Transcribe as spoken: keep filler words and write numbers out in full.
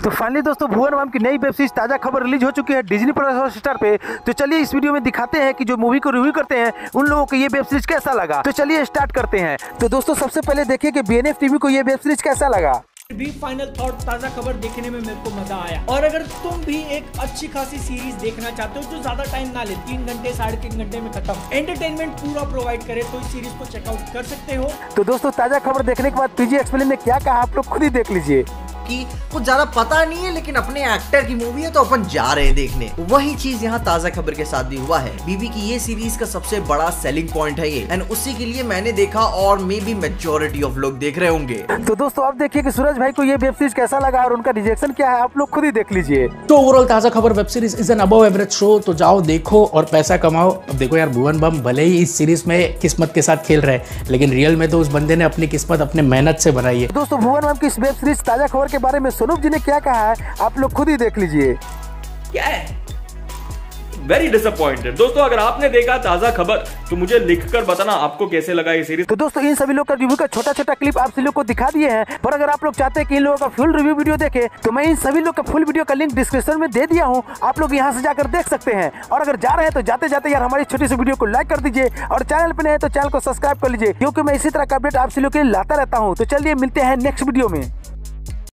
तो फाइनली दोस्तों भुवन बाम की नई वेब सीरीज ताजा खबर रिलीज हो चुकी है डिज्नी प्लस हॉटस्टार पे। तो चलिए इस वीडियो में दिखाते हैं कि जो मूवी को रिव्यू करते हैं उन लोगों को ये वेब सीरीज कैसा लगा। तो चलिए स्टार्ट करते हैं। तो दोस्तों सबसे पहले देखिए कि बी एन एफ टीवी को ये वेब सीरीज कैसा लगा। भी फाइनल थॉट ताजा खबर देखने में मेरे को मजा आया। और अगर तुम भी एक अच्छी खासी सीरीज देखना चाहते हो जो ज्यादा टाइम ना ले, तीन घंटे साढ़े तीन घंटे में खत्म, एंटरटेनमेंट पूरा प्रोवाइड करे, तो इस सीरीज को चेकआउट कर सकते हो। तो दोस्तों ताजा खबर देखने के बाद पीजी एक्सप्लेन ने क्या कहा आप लोग खुद ही देख लीजिए। कि कुछ ज्यादा पता नहीं है लेकिन अपने एक्टर की मूवी है तो अपन जा रहे हैं देखने। वही चीज यहाँ ताजा खबर के साथ भी हुआ है। बीबी की ये सीरीज का सबसे बड़ा सेलिंग पॉइंट है ये, एंड उसी के लिए मैंने देखा और मे बी मेजोरिटी ऑफ लोग देख रहे होंगे। तो दोस्तों अब देखिए कि सूरज भाई को ये वेब सीरीज कैसा लगा और उनका रिजेक्शन क्या है, आप लोग खुद ही देख लीजिए। तो overall Taaza Khabar web series is an above average show, तो जाओ देखो और पैसा कमाओ। अब देखो यार, भुवन बाम भले ही इस सीरीज में किस्मत के साथ खेल रहे हैं, लेकिन रियल में तो उस बंदे ने अपनी किस्मत अपने मेहनत से बनाई है। दोस्तों भुवन बाम की इस वेब सीरीज ताजा खबर के बारे में स्वरूप जी ने क्या कहा है आप लोग खुद ही देख लीजिए। क्या है? Very disappointed. दोस्तों अगर आपने देखा ताजा खबर तो मुझे लिखकर बताना आपको कैसे लगा ये सीरीज। तो दोस्तों इन सभी लोग का रिव्यू का छोटा छोटा क्लिप आप सभी लोग को दिखा दिए हैं, पर अगर आप लोग चाहते हैं कि इन लोगों का फुल रिव्यू वीडियो देखे तो मैं इन सभी लोग का फुल वीडियो का लिंक डिस्क्रिप्शन में दे दिया हूं, आप लोग यहां से जाकर देख सकते हैं। और अगर जा रहे हैं तो जाते जाते यार हमारी छोटी सी वीडियो को लाइक कर दीजिए और चैनल पे नए हैं तो चैनल को सब्सक्राइब कर लीजिए, क्योंकि मैं इसी तरह का अपडेट आप सभी लोग के लिए लाता रहता हूँ। तो चलिए मिलते हैं नेक्स्ट वीडियो में।